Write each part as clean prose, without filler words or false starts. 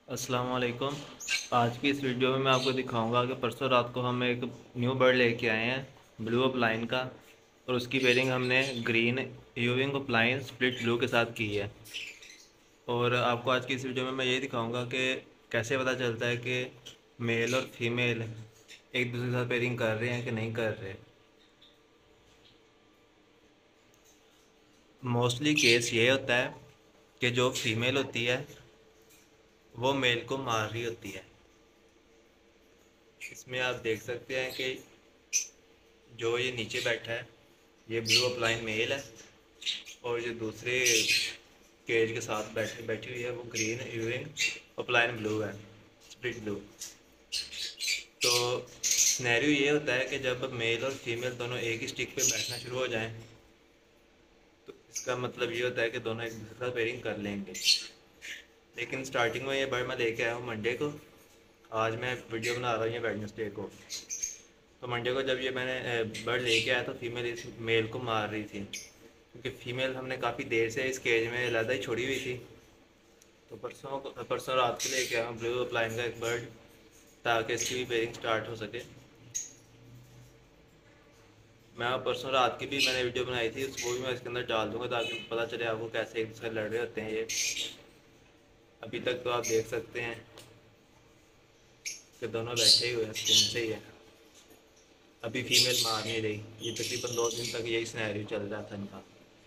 अस्सलाम वालेकुम। आज की इस वीडियो में मैं आपको दिखाऊंगा कि परसों रात को हम एक न्यू बर्ड लेके आए हैं ब्लू अपलाइन का, और उसकी पेयरिंग हमने ग्रीन यूविंग अपलाइन स्प्लिट ब्लू के साथ की है। और आपको आज की इस वीडियो में मैं ये दिखाऊंगा कि कैसे पता चलता है कि मेल और फीमेल एक दूसरे के साथ पेयरिंग कर रहे हैं कि नहीं कर रहे। मोस्टली केस ये होता है कि जो फीमेल होती है वो मेल को मार रही होती है। इसमें आप देख सकते हैं कि जो ये नीचे बैठा है ये ब्लू अपलाइन मेल है, और जो दूसरे केज के साथ बैठी हुई है वो ग्रीन यूरिन अपलाइन ब्लू है, स्प्लिट ब्लू। तो सिनेरियो ये होता है कि जब मेल और फीमेल दोनों एक ही स्टिक पे बैठना शुरू हो जाएं तो इसका मतलब ये होता है कि दोनों एक दूसरे के साथ पेयरिंग कर लेंगे। लेकिन स्टार्टिंग में ये बर्ड मैं लेके आया हूँ मंडे को। आज मैं वीडियो बना रहा हूँ ये वेडनेसडे को। तो मंडे को जब ये मैंने बर्ड लेके आया तो फीमेल इस मेल को मार रही थी, क्योंकि फीमेल हमने काफ़ी देर से इस केज में अलहदा ही छोड़ी हुई थी। तो परसों रात को लेके आया ब्लू अपलाइन का एक बर्ड, ताकि इसकी भी पेयरिंग स्टार्ट हो सके। मैं परसों रात की भी मैंने वीडियो बनाई थी, उसको भी मैं इसके अंदर डाल दूंगा ताकि पता चले आपको कैसे एक दूसरे लड़ रहे होते हैं ये। अभी तक तो आप देख सकते हैं कि दोनों बैठे ही हुए हैं, सुकून से ही है। अभी फीमेल मार नहीं रही। ये तकरीबन 2 दिन तक यही सिनेरियो चल रहा था इनका।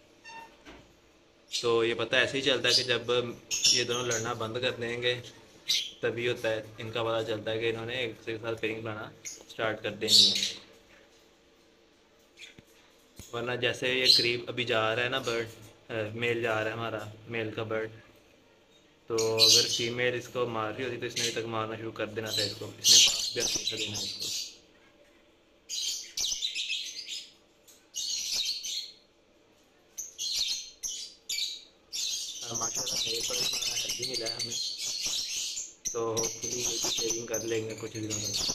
तो ये पता ऐसे ही चलता है कि जब ये दोनों लड़ना बंद कर देंगे तभी होता है, इनका पता चलता है कि इन्होंने एक दूसरे के साथ पेयरिंग बनाना स्टार्ट कर देनी है। वरना जैसे ये करीब अभी जा रहा है ना बर्ड, मेल जा रहा है हमारा मेल का बर्ड, तो अगर फीमेल इसको मार रही होती तो इसने अभी तक मारना शुरू कर देना था इसको, इसने पास भी अच्छा देना है इसको। माशाल्लाह मेरे पर इतना हेल्दी मिला है हमें, तो होपफुली ये भी पेयरिंग कर लेंगे कुछ दिनों में।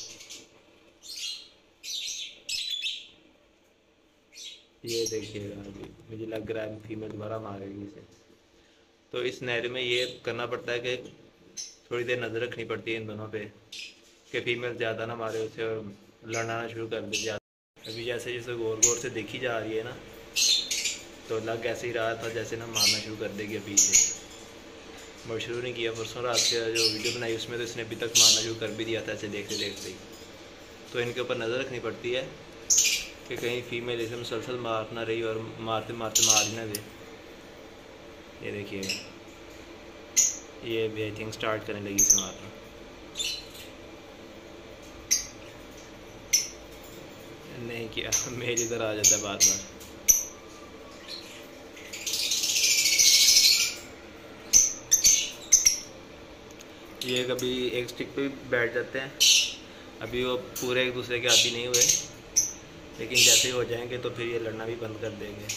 ये देखिएगा, अभी मुझे लग रहा है फीमेल दोबारा मारेगी इसे। तो इस नहर में ये करना पड़ता है कि थोड़ी देर नज़र रखनी पड़ती है इन दोनों पे कि फीमेल ज़्यादा ना मारे उसे और लड़ना ना शुरू कर दे ज़्यादा। अभी जैसे जैसे गौर गौर से देखी जा रही है ना, तो लग ऐसे ही रहा था जैसे ना मारना शुरू कर देगी अभी से। मैं शुरू नहीं किया, परसों रात के जो वीडियो बनाई उसमें तो इसने अभी तक मारना शुरू कर भी दिया था ऐसे देखते देखते ही। तो इनके ऊपर नज़र रखनी पड़ती है कि कहीं फीमेल इसे मुसलसल मार ना रही और मारते मारते मार ही ना दे। ये देखिएगा, ये भी आई थिंक स्टार्ट करने लगी इसे मारना। नहीं किया, मेल इधर आ जाता है बार बार। ये कभी एक स्टिक पे बैठ जाते हैं। अभी वो पूरे एक दूसरे के आदी नहीं हुए, लेकिन जैसे ही हो जाएंगे तो फिर ये लड़ना भी बंद कर देंगे।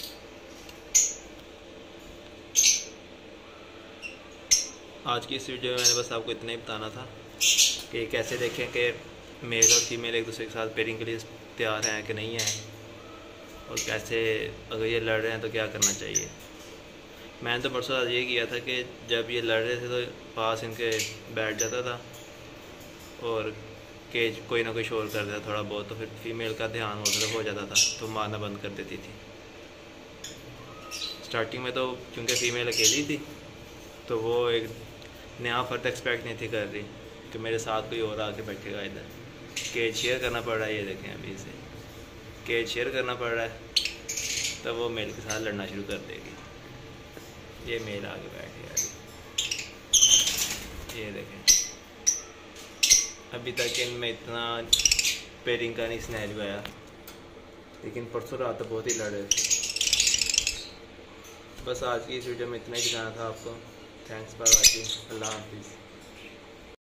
आज की इस वीडियो में मैंने बस आपको इतना ही बताना था कि कैसे देखें कि मेल और फीमेल एक दूसरे के साथ पेयरिंग के लिए तैयार हैं कि नहीं हैं, और कैसे अगर ये लड़ रहे हैं तो क्या करना चाहिए। मैंने तो परसों आज ये किया था कि जब ये लड़ रहे थे तो पास इनके बैठ जाता था और केज कोई ना कोई शोर कर देता थोड़ा बहुत, तो फिर फीमेल का ध्यान उधर हो जाता था तो मारना बंद कर देती थी। स्टार्टिंग में तो क्योंकि फीमेल अकेली थी तो वो एक नया फ़र्द एक्सपेक्ट नहीं थी कर रही कि मेरे साथ कोई और आके बैठेगा इधर। केज शेयर करना पड़ रहा है, ये देखें अभी इसे केज शेयर करना पड़ रहा है, तब वो मेल के साथ लड़ना शुरू कर देगी। ये मेल आगे बैठ गया, ये देखें। अभी तक इनमें इतना पेयरिंग का नहीं सिनेरियो आया, लेकिन परसों रात तो बहुत ही लड़े। बस आज की इस वीडियो में इतना ही दिखाना था आपको। Thanks for watching. अल्लाह हाफिज़।